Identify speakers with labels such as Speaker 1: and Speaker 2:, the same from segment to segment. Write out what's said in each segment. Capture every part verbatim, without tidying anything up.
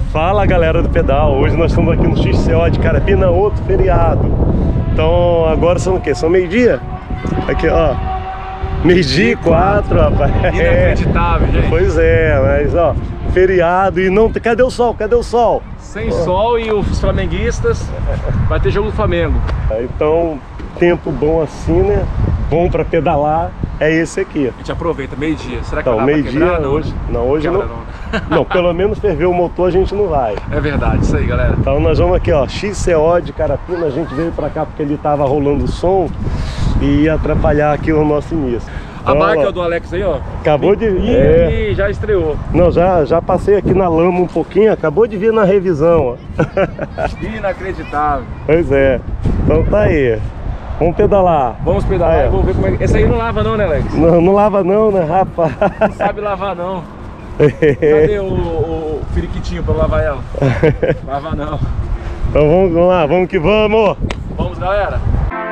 Speaker 1: Fala galera do pedal, hoje nós estamos aqui no X C O de Carapina, outro feriado. Então agora são o quê? São meio-dia? Aqui ó, meio-dia e quatro, rapaz.
Speaker 2: Inacreditável, é. Gente.
Speaker 1: Pois é, mas ó, feriado e não... Cadê o sol? Cadê o sol?
Speaker 2: Sem sol e os flamenguistas, vai ter jogo do Flamengo.
Speaker 1: Então, tempo bom assim, né? Bom pra pedalar, é esse aqui.
Speaker 2: A gente aproveita, meio-dia. Será que
Speaker 1: Então,
Speaker 2: vai dar pra
Speaker 1: meio-dia
Speaker 2: quebrar?
Speaker 1: hoje... Não, hoje
Speaker 2: Quebra,
Speaker 1: não...
Speaker 2: não.
Speaker 1: Não, pelo menos ferver o motor a gente não vai.
Speaker 2: É verdade, isso aí, galera.
Speaker 1: Então nós vamos aqui, ó, X C O de Carapina. A gente veio pra cá porque ele tava rolando o som e ia atrapalhar aqui o nosso início.
Speaker 2: A
Speaker 1: Então,
Speaker 2: marca
Speaker 1: ó,
Speaker 2: do Alex aí, ó.
Speaker 1: acabou de...
Speaker 2: E,
Speaker 1: é...
Speaker 2: e já estreou.
Speaker 1: Não, já, já passei aqui na lama um pouquinho, acabou de vir na revisão, ó.
Speaker 2: Inacreditável.
Speaker 1: Pois é. Então tá aí. Vamos pedalar.
Speaker 2: Vamos pedalar,
Speaker 1: Aí, ó.
Speaker 2: eu vou ver como é que... Esse aí não lava não, né, Alex?
Speaker 1: Não, não lava não, né, rapaz?
Speaker 2: Não sabe lavar não. Cadê o, o, o periquitinho pra lavar ela? Lavar não.
Speaker 1: Então vamos, vamos lá, vamos que vamos!
Speaker 2: Vamos, galera.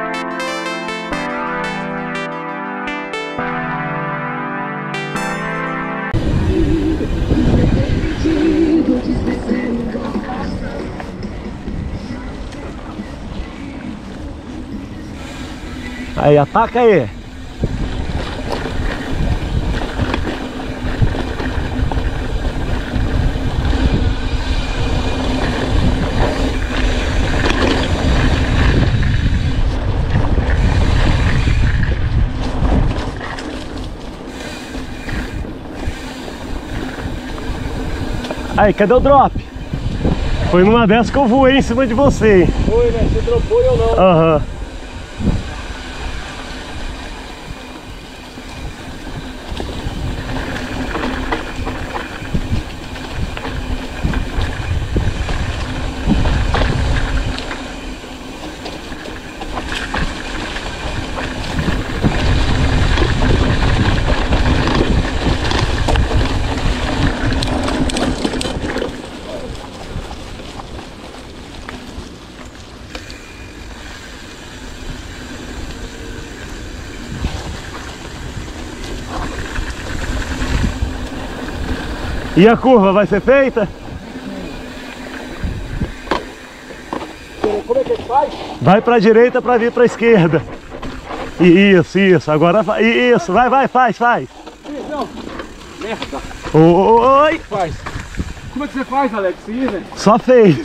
Speaker 1: Aí, ataca aí! Aí, cadê o drop? Foi numa dessas que eu voei em cima de você, hein?
Speaker 2: Foi, né? Você dropou e eu não.
Speaker 1: Aham. Uhum. E a curva vai ser feita?
Speaker 2: Como é que faz?
Speaker 1: Vai pra direita pra vir pra esquerda. Isso, isso. Agora vai. Isso, vai, vai, faz, faz.
Speaker 2: Não. Merda.
Speaker 1: Oi!
Speaker 2: Faz. Como é que você faz, Alex? Isso, né?
Speaker 1: Só fez.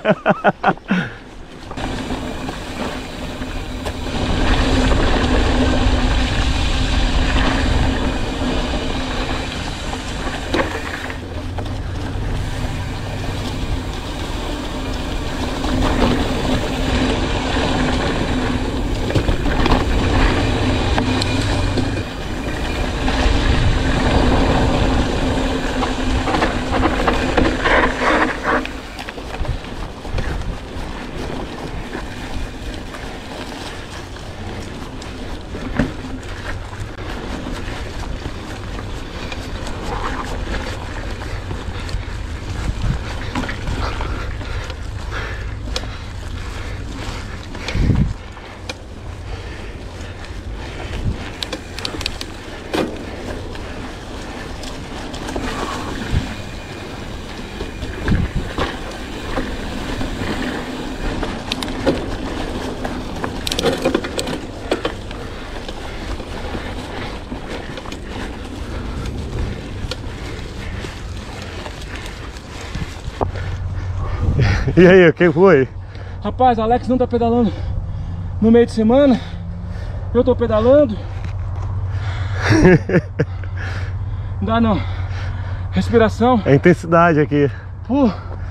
Speaker 1: E aí, o que foi?
Speaker 2: Rapaz, o Alex não tá pedalando no meio de semana. Eu tô pedalando. Não dá não. Respiração.
Speaker 1: É a intensidade aqui.
Speaker 2: Pô.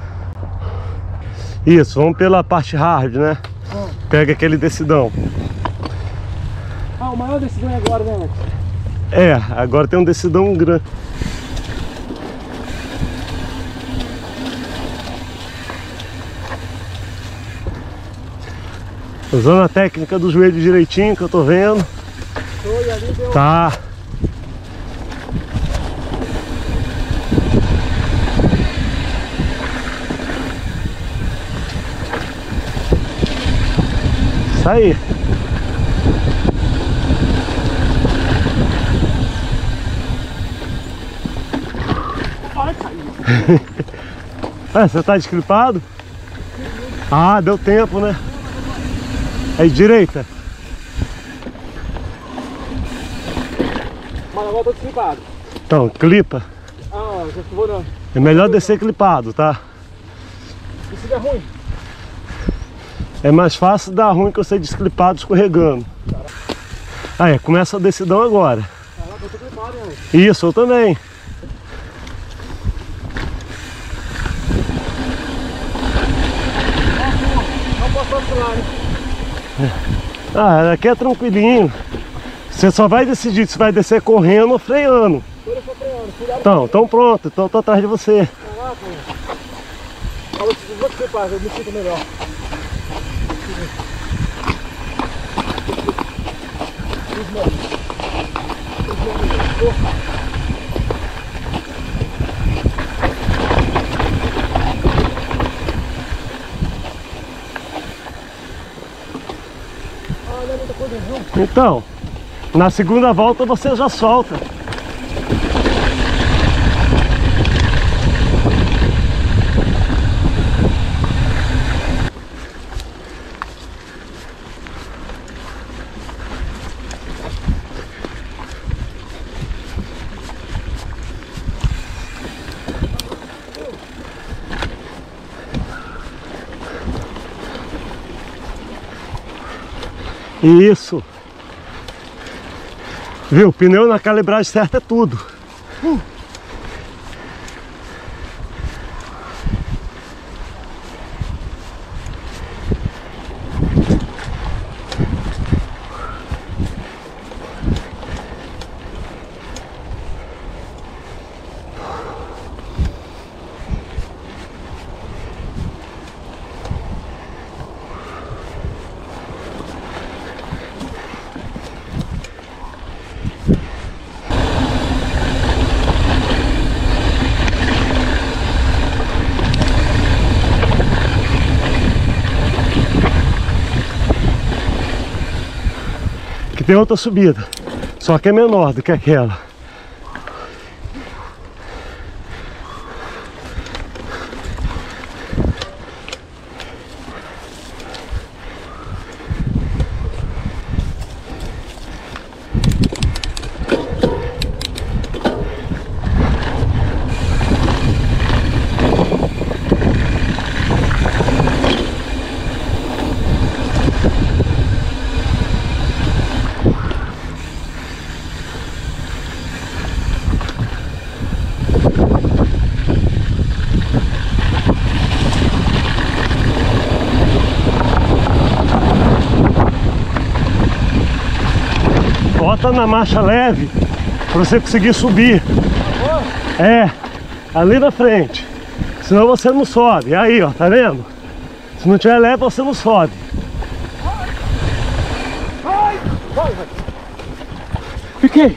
Speaker 1: Isso, vamos pela parte hard, né?
Speaker 2: Ah.
Speaker 1: Pega aquele decidão.
Speaker 2: Ah, o maior decidão é agora, né, Alex?
Speaker 1: É, agora tem um decidão grande. Usando a técnica do joelho direitinho, que eu tô vendo.
Speaker 2: Foi ali, deu...
Speaker 1: Tá. Isso aí.
Speaker 2: Ai, caiu.
Speaker 1: É, você tá desclipado? Ah, deu tempo, né? Aí, direita.
Speaker 2: Mas agora eu tô desclipado.
Speaker 1: Então, clipa.
Speaker 2: Ah, já vou não.
Speaker 1: É melhor descer clipado, tá?
Speaker 2: E se der ruim?
Speaker 1: É mais fácil dar ruim que você desclipado escorregando. Aí, começa a decidão agora.
Speaker 2: Caraca, eu tô clipado, hein?
Speaker 1: Isso, eu também.
Speaker 2: Não posso vacilar, né?
Speaker 1: Ah, aqui é tranquilinho. Você só vai decidir se vai descer correndo ou freando.
Speaker 2: Tô freando, cuidado.
Speaker 1: Então, então pronto, então eu tô atrás de você.
Speaker 2: Caraca, eu vou te clipar, eu me sinto melhor. Ah, não é muita coisa não.
Speaker 1: Então, na segunda volta você já solta. Isso. Viu? Pneu na calibragem certa é tudo. Uh. Aqui tem outra subida, só que é menor do que aquela. Bota na marcha leve para você conseguir subir. É, ali na frente. Senão você não sobe. Aí, ó, tá vendo? Se não tiver leve, você não sobe.
Speaker 2: Vai, vai, vai.
Speaker 1: Fiquei.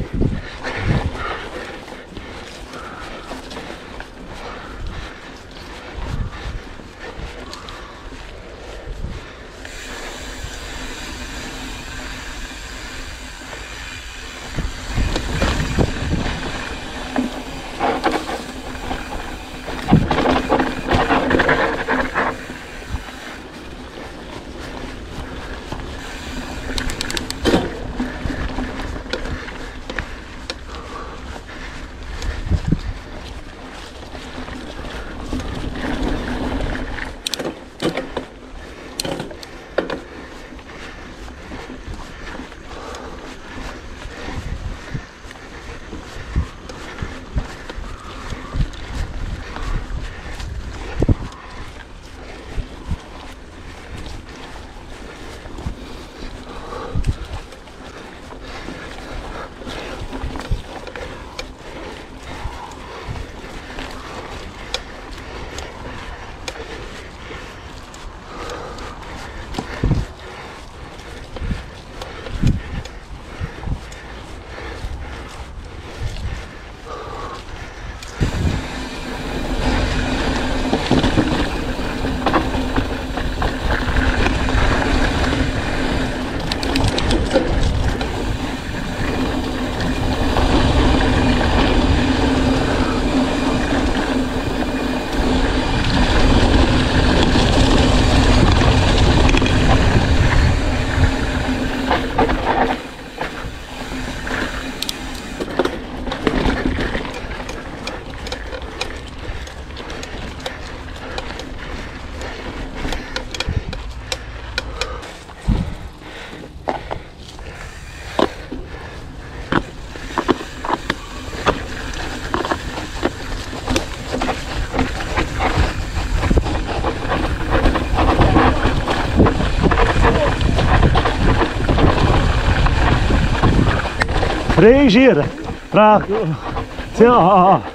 Speaker 1: Freia e gira. Pra... Assim, ó, ó, ó.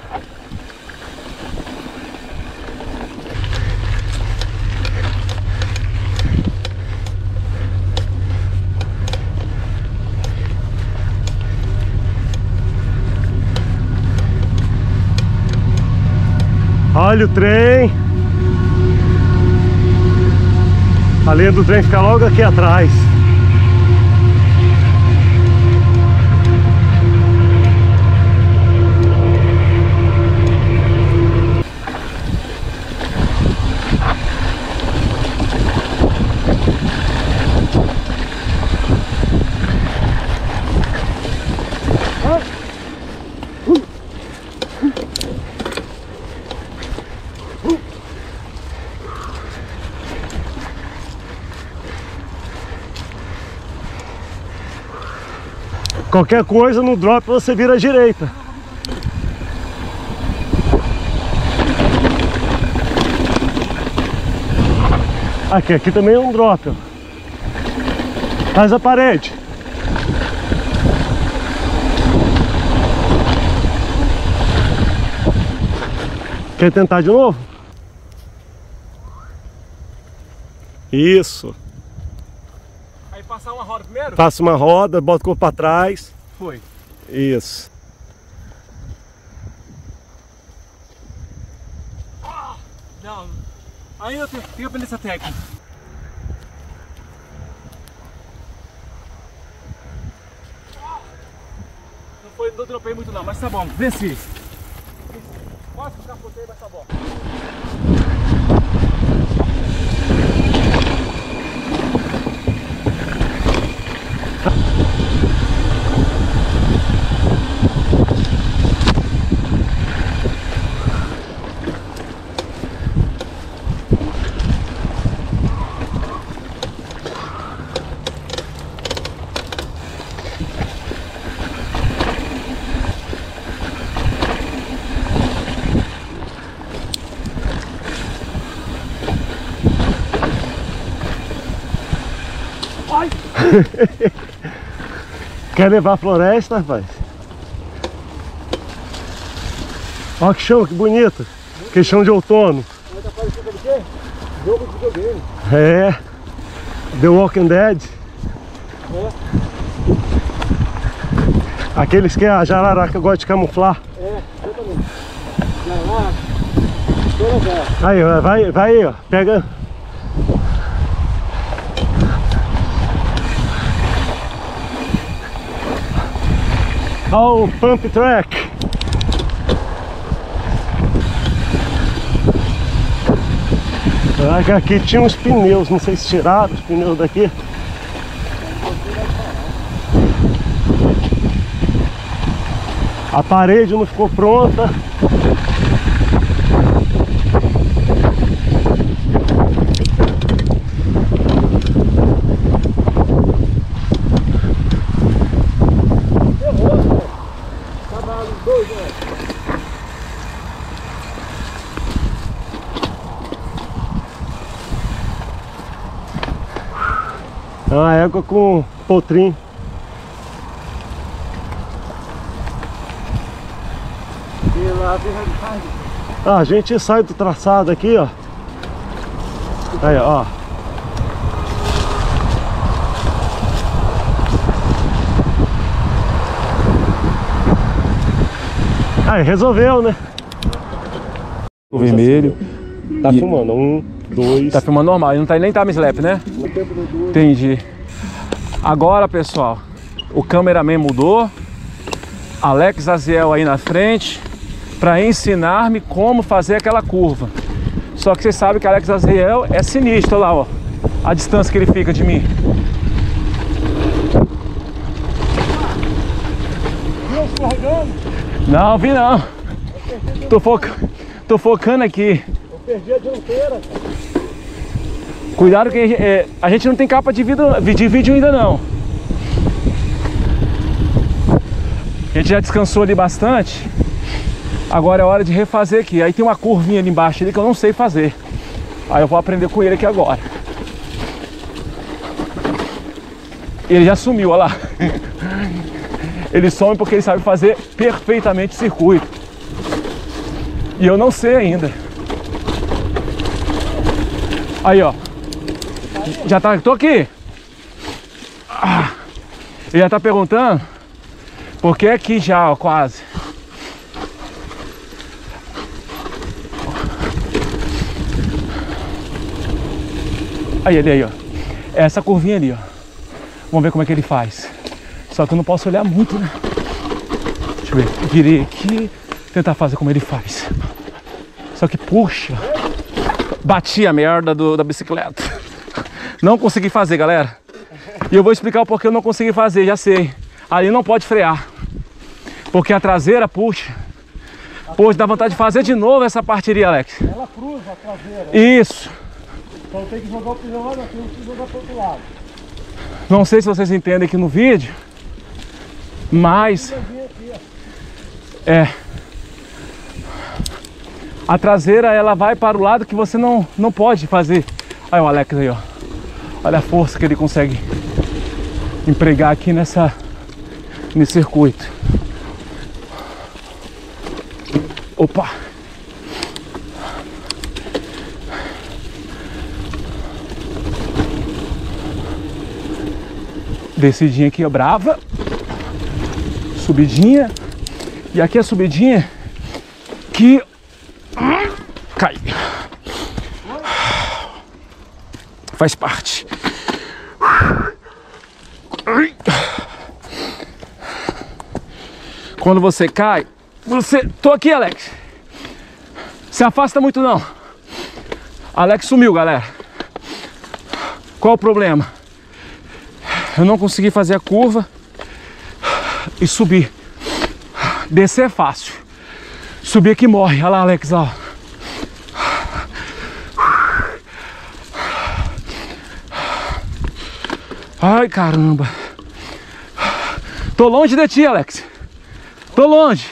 Speaker 1: Olha o trem. A linha do trem fica logo aqui atrás. Qualquer coisa no drop você vira à direita. Aqui, aqui também é um drop, ó. Faz a parede. Quer tentar de novo? Isso.
Speaker 2: Aí passar uma roda primeiro?
Speaker 1: Passa uma roda, bota o corpo para trás.
Speaker 2: Foi.
Speaker 1: Isso.
Speaker 2: Ah, não. Aí eu tenho que aprender essa técnica. Não foi, não dropei muito não, mas tá bom. Venci. Quase que eu capotei, mas tá bom.
Speaker 1: Quer levar a floresta, rapaz? Olha que chão, que bonito. Que chão de outono.
Speaker 2: Tá parecendo o quê? Jogo de videogame.
Speaker 1: É. The Walking Dead.
Speaker 2: É.
Speaker 1: Aqueles que a jararaca gosta de camuflar.
Speaker 2: É, exatamente. Jararaca. Toda
Speaker 1: aí, vai, vai aí, ó. Pega. Olha o pump track. Aqui tinha uns pneus, não sei se tiraram os pneus daqui. A parede não ficou pronta. É uma égua com potrinho. Ah, a gente sai do traçado aqui, ó. Aí, ó. Aí, resolveu, né?
Speaker 2: O vermelho.
Speaker 1: Tá
Speaker 2: E...
Speaker 1: filmando. Um, dois.
Speaker 2: Tá filmando normal. E não tá nem time slap, né? Entendi. Agora, pessoal, o cameraman mudou. Alex Aziel aí na frente para ensinar-me como fazer aquela curva. Só que vocês sabem que Alex Aziel é sinistro lá, ó. A distância que ele fica de mim.
Speaker 1: Viu escorregando?
Speaker 2: Não, vi não. Tô, foca... Tô focando aqui.
Speaker 1: Eu perdi a dianteira.
Speaker 2: Cuidado que é, a gente não tem capa de vídeo, de vídeo ainda não. A gente já descansou ali bastante. Agora é hora de refazer aqui. Aí tem uma curvinha ali embaixo ali que eu não sei fazer. Aí eu vou aprender com ele aqui agora. Ele já sumiu, olha lá. Ele some porque ele sabe fazer perfeitamente o circuito. E eu não sei ainda. Aí, ó. Já tá, tô aqui. Ah, ele já tá perguntando por que aqui já, ó, quase. Aí, ele aí, ó. Essa curvinha ali, ó. Vamos ver como é que ele faz. Só que eu não posso olhar muito, né? Deixa eu ver. Virei aqui. Tentar fazer como ele faz. Só que, puxa. Bati a merda do, da bicicleta. Não consegui fazer, galera. E eu vou explicar o porquê eu não consegui fazer, já sei. Ali não pode frear. Porque a traseira puxa. Poxa, dá vontade de fazer de novo essa parteria, Alex.
Speaker 1: Ela cruza a traseira.
Speaker 2: Isso.
Speaker 1: Então tem que jogar o pneu lá na frente e jogar pro outro lado.
Speaker 2: Não sei se vocês entendem aqui no vídeo, mas é a traseira, ela vai para o lado que você não, não pode fazer. Aí o Alex aí, ó. Olha a força que ele consegue empregar aqui nessa, nesse circuito. Opa! Descidinha aqui, ó, brava. Subidinha. E aqui a subidinha que cai. Faz parte. Quando você cai, você... Tô aqui, Alex. Se afasta muito não. Alex sumiu, galera. Qual o problema? Eu não consegui fazer a curva e subir. Descer é fácil. Subir aqui morre. Olha lá, Alex, ó. Ai, caramba. Tô longe de ti, Alex. Tô longe.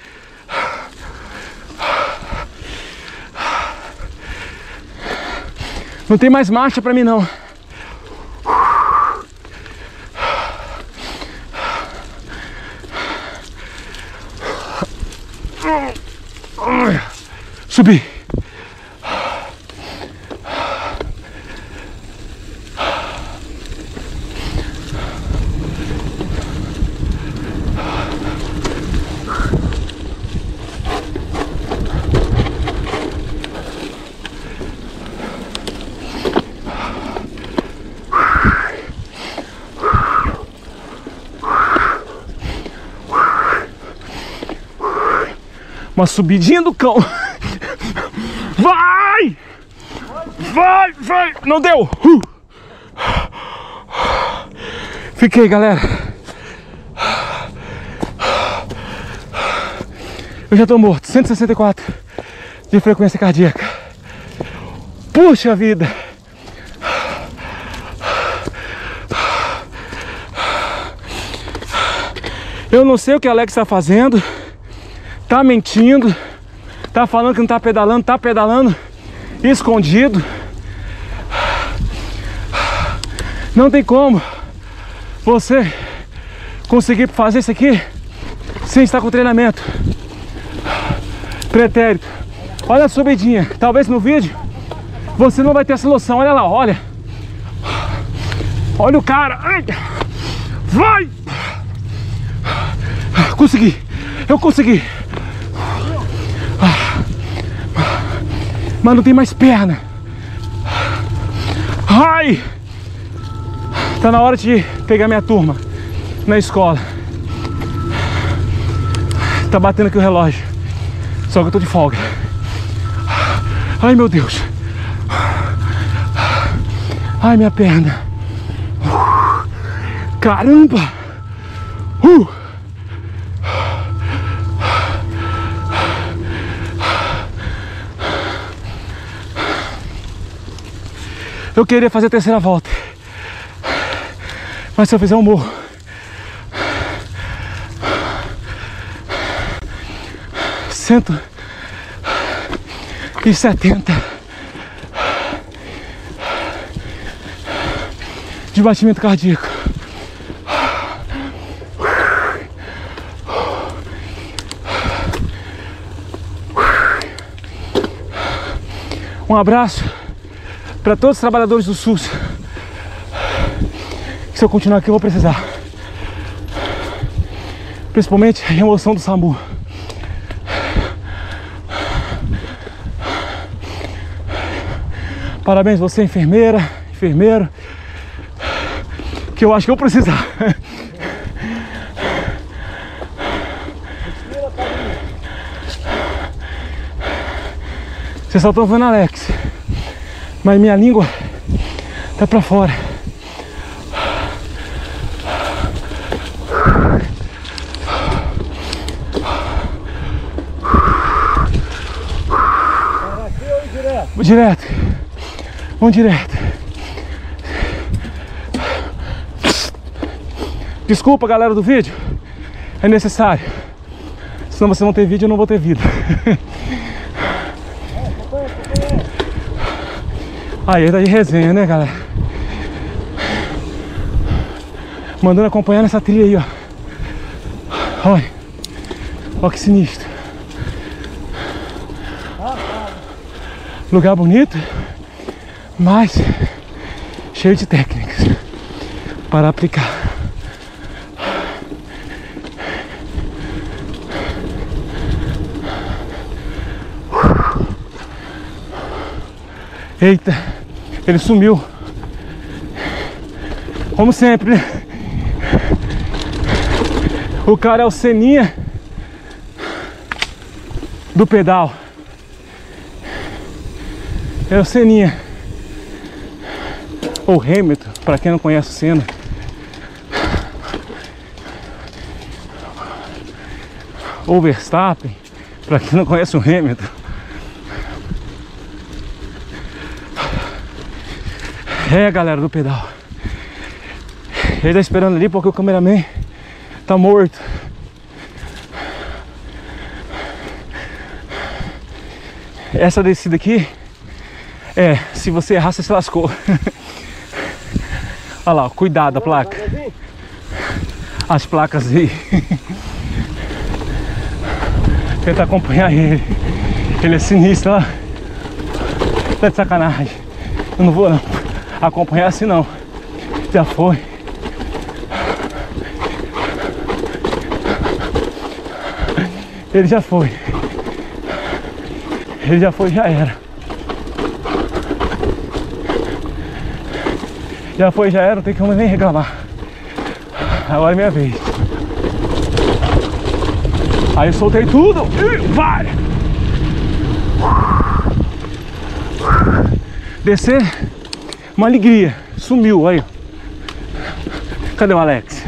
Speaker 2: Não tem mais marcha pra mim, não. Subi. Uma subidinha do cão. Vai! Vai, vai! Não deu! Uh! Fiquei, galera. Eu já tô morto. cento e sessenta e quatro de frequência cardíaca. Puxa vida! Eu não sei o que a Alex tá fazendo. Tá mentindo. Tá falando que não tá pedalando. Tá pedalando escondido. Não tem como você conseguir fazer isso aqui sem estar com treinamento. Pretérito. Olha a subidinha. Talvez no vídeo você não vai ter essa noção. Olha lá, olha. Olha o cara. Ai. Vai! Consegui. Eu consegui. Mas não tem mais perna. Ai! Tá na hora de pegar minha turma na escola. Tá batendo aqui o relógio. Só que eu tô de folga. Ai, meu Deus. Ai, minha perna. Caramba! Uh! Eu queria fazer a terceira volta, mas se eu fizer um morro, cento e setenta de batimento cardíaco. Um abraço para todos os trabalhadores do SUS. Se eu continuar aqui eu vou precisar. Principalmente a remoção do SAMU. Parabéns você, enfermeira, enfermeiro, que eu acho que eu vou precisar. Vocês só estão vendo Alex, mas minha língua tá pra fora. Vou direto. Vamos direto. Desculpa, galera do vídeo. É necessário. Senão você não tem vídeo, eu não vou ter vida. Aí tá de resenha, né, galera? Mandando acompanhar nessa trilha aí, ó. Olha. Olha que sinistro. Lugar bonito, mas cheio de técnicas para aplicar. Eita, ele sumiu. Como sempre, né? O cara é o Seninha do pedal. É o Seninha. Ou Hamilton, para quem não conhece o Senna. Ou Verstappen, para quem não conhece o Hamilton. É, galera do pedal. Ele tá esperando ali porque o cameraman tá morto. Essa descida aqui é, se você errar, você se lascou. Olha lá, cuidado a placa. As placas aí. Tenta acompanhar ele. Ele é sinistro lá. Tá de sacanagem. Eu não vou não acompanhar assim não. Já foi. Ele já foi. Ele já foi, já era. Já foi, já era, não tem como nem reclamar. Agora é minha vez. Aí eu soltei tudo e vai! Descer, uma alegria. Sumiu, aí. Cadê o Alex?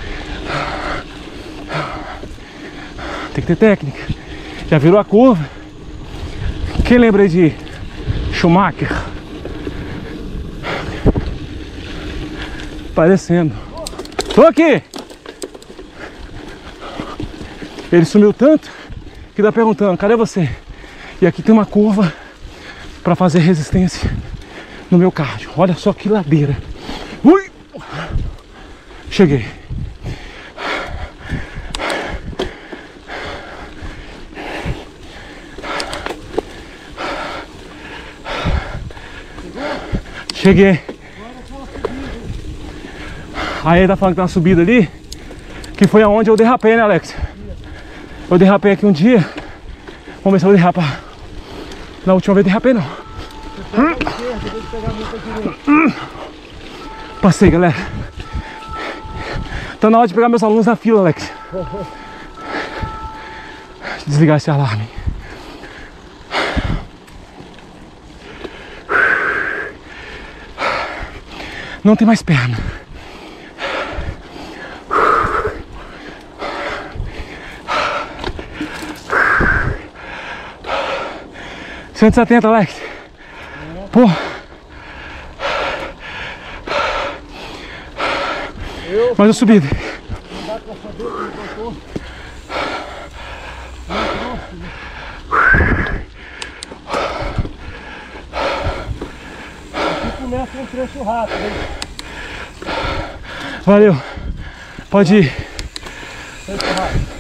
Speaker 2: Tem que ter técnica. Já virou a curva. Quem lembra de Schumacher? Parecendo. Tô aqui! Ele sumiu tanto que tá perguntando, cadê você? E aqui tem uma curva para fazer resistência no meu cardio. Olha só que ladeira. Ui! Cheguei. Cheguei. Aí ele tá falando que tem uma subida ali, que foi aonde eu derrapei, né, Alex? Eu derrapei aqui um dia. Vamos ver se eu vou derrapar. Na última vez derrapei não. Hum. Hum. Passei, galera. Tá na hora de pegar meus alunos na fila, Alex. Desligar esse alarme. Não tem mais perna. cento e setenta, Alex. Pô. Eu? Mas eu subi. Não dá pra saber como eu tô. Aqui começa um trecho rápido, hein? Valeu. Pode ir. Trecho rápido.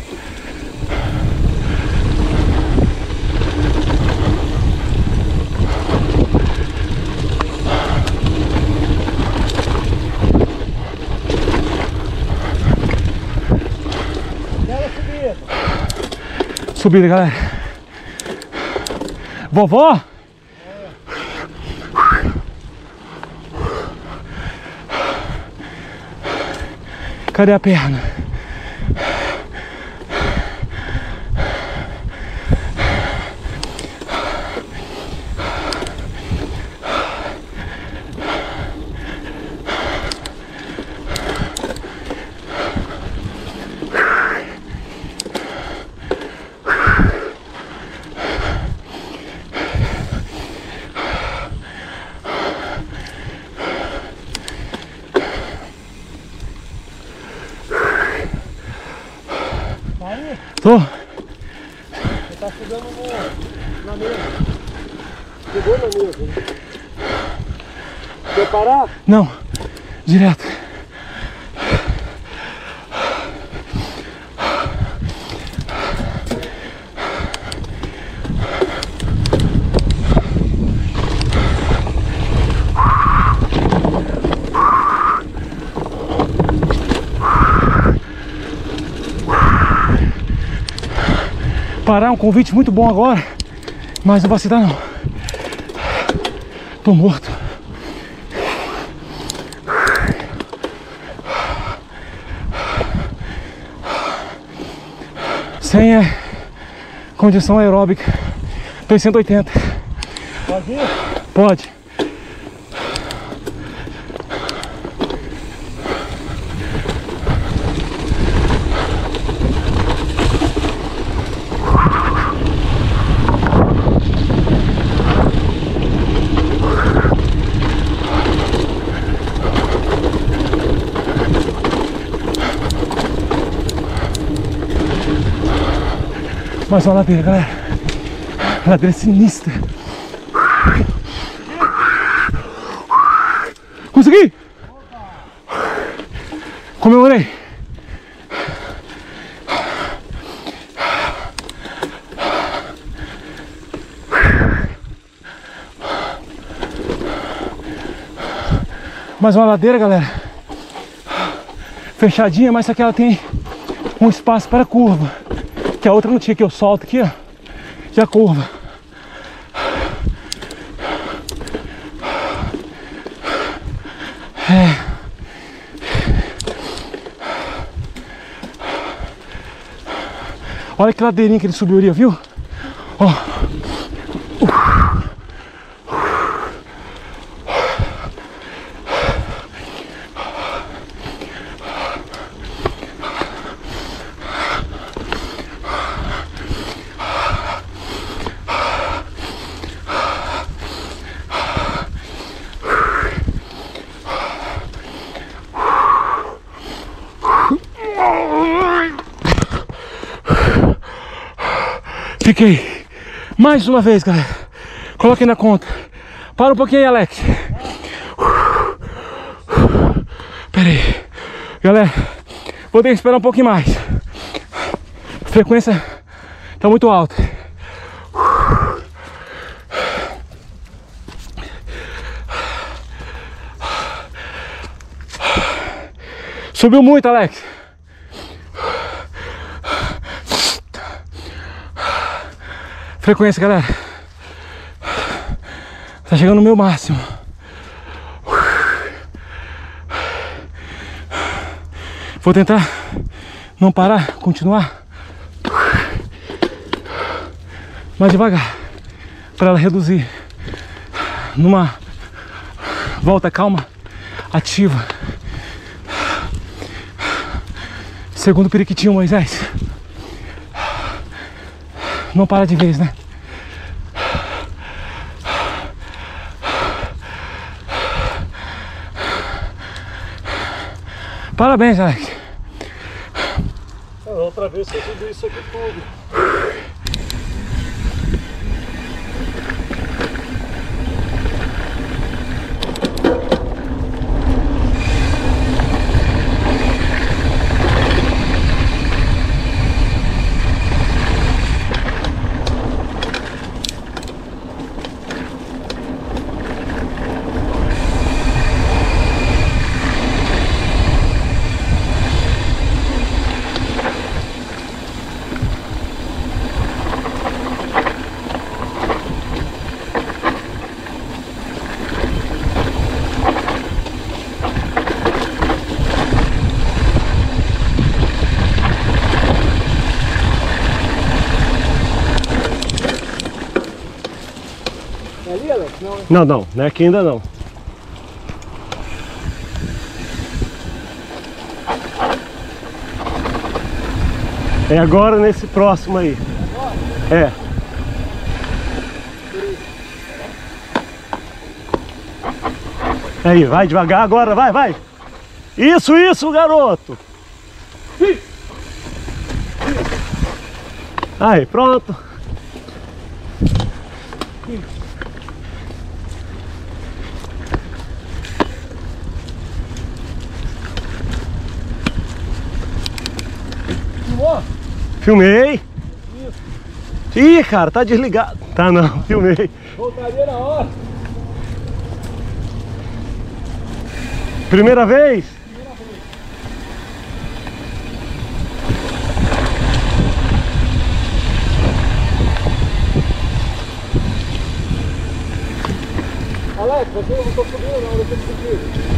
Speaker 2: Subida, galera. Vovó? Cadê a perna? Tô.
Speaker 1: Você tá chegando no, na mesa. Chegou na mesa, né? Quer parar?
Speaker 2: Não, direto. Parar é um convite muito bom agora, mas não vai se dar não. Tô morto. Sem é, condição aeróbica. Tô em cento e oitenta.
Speaker 1: Pode ir?
Speaker 2: Pode. Mais uma ladeira, galera. Ladeira sinistra. Consegui! Comemorei. Mais uma ladeira, galera. Fechadinha, mas essa aqui ela tem um espaço para curva. Que a outra não tinha, que eu solto aqui, ó. Já curva. É. Olha que ladeirinha que ele subiu ali, viu? Ó. Fiquei mais uma vez, galera. Coloquei na conta. Para um pouquinho aí, Alex. Pera aí. Galera, vou ter que esperar um pouquinho mais. A frequência tá muito alta. Subiu muito, Alex. Frequência, galera. Tá chegando no meu máximo. Vou tentar não parar, continuar mais devagar, para ela reduzir numa volta calma, ativa. Segundo periquitinho, Moisés. Não para de vez, né? Parabéns, Alex.
Speaker 1: Outra vez que eu subi isso aqui tudo.
Speaker 2: É ali, Alex? Não, né?
Speaker 1: Não, não, não é aqui ainda não. É agora nesse próximo aí. É. Aí, vai devagar agora, vai, vai. Isso, isso, garoto. Aí, pronto.
Speaker 2: Filmou?
Speaker 1: Filmei. Ih, cara, tá desligado. Tá não, filmei.
Speaker 2: Voltaria na hora.
Speaker 1: Primeira vez?
Speaker 2: Primeira vez. Alex, você não tô subindo não, deixa eu subir.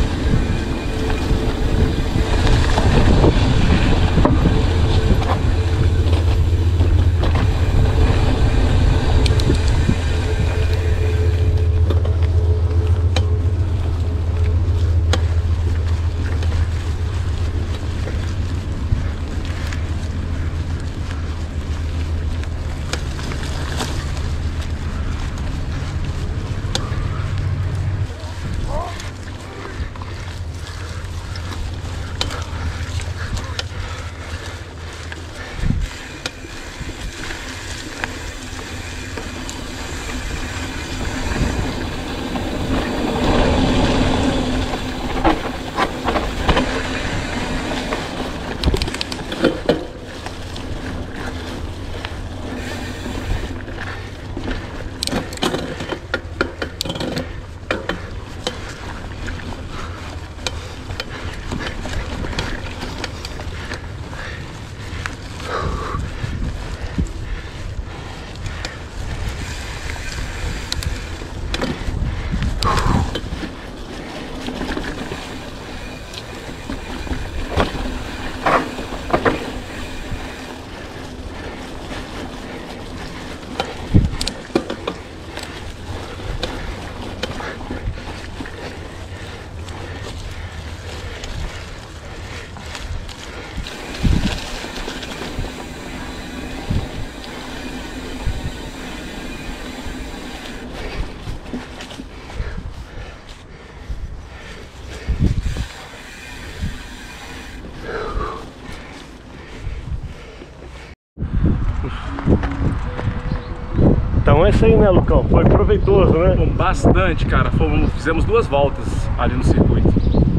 Speaker 1: Então é isso aí, né, Lucão? Foi proveitoso, né?
Speaker 2: Bom, bastante, cara. Fomos, fizemos duas voltas ali no circuito.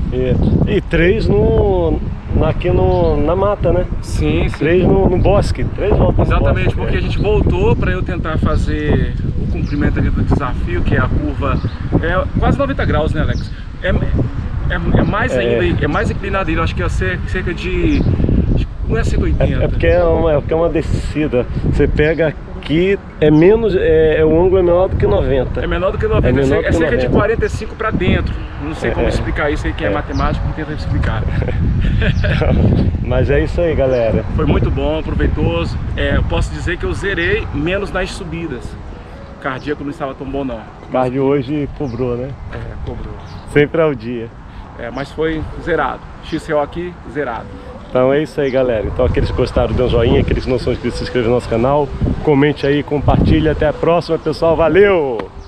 Speaker 1: E, e três no, aqui no, na mata, né?
Speaker 2: Sim, sim.
Speaker 1: Três no, no bosque. Três voltas
Speaker 2: Exatamente,
Speaker 1: no bosque,
Speaker 2: porque
Speaker 1: é.
Speaker 2: a gente voltou para eu tentar fazer o cumprimento ali do desafio, que é a curva é quase noventa graus, né, Alex? É, é, é mais
Speaker 1: É.
Speaker 2: ainda, é mais inclinado, eu acho que é cerca de, não é cento e oitenta.
Speaker 1: É, é, porque é, uma, é porque é uma descida. Você pega aqui, é menos, é, é, o ângulo é menor do que noventa.
Speaker 2: É menor do que noventa,
Speaker 1: É
Speaker 2: é,
Speaker 1: menor
Speaker 2: é
Speaker 1: que
Speaker 2: cerca de
Speaker 1: noventa.
Speaker 2: quarenta e cinco para dentro. Não sei como
Speaker 1: É.
Speaker 2: explicar isso aí, quem é,
Speaker 1: É.
Speaker 2: matemático tenta explicar.
Speaker 1: Mas é isso aí, galera.
Speaker 2: Foi muito bom, proveitoso. É, eu posso dizer que eu zerei menos nas subidas. O cardíaco não estava tão bom não.
Speaker 1: O cardio hoje cobrou, né?
Speaker 2: É, cobrou.
Speaker 1: Sempre ao dia.
Speaker 2: É, mas foi zerado. X C O aqui, zerado.
Speaker 1: Então é isso aí, galera. Então aqueles que gostaram, dê um joinha. Aqueles que não são inscritos, se inscrevam no nosso canal. Comente aí, compartilhe. Até a próxima, pessoal. Valeu!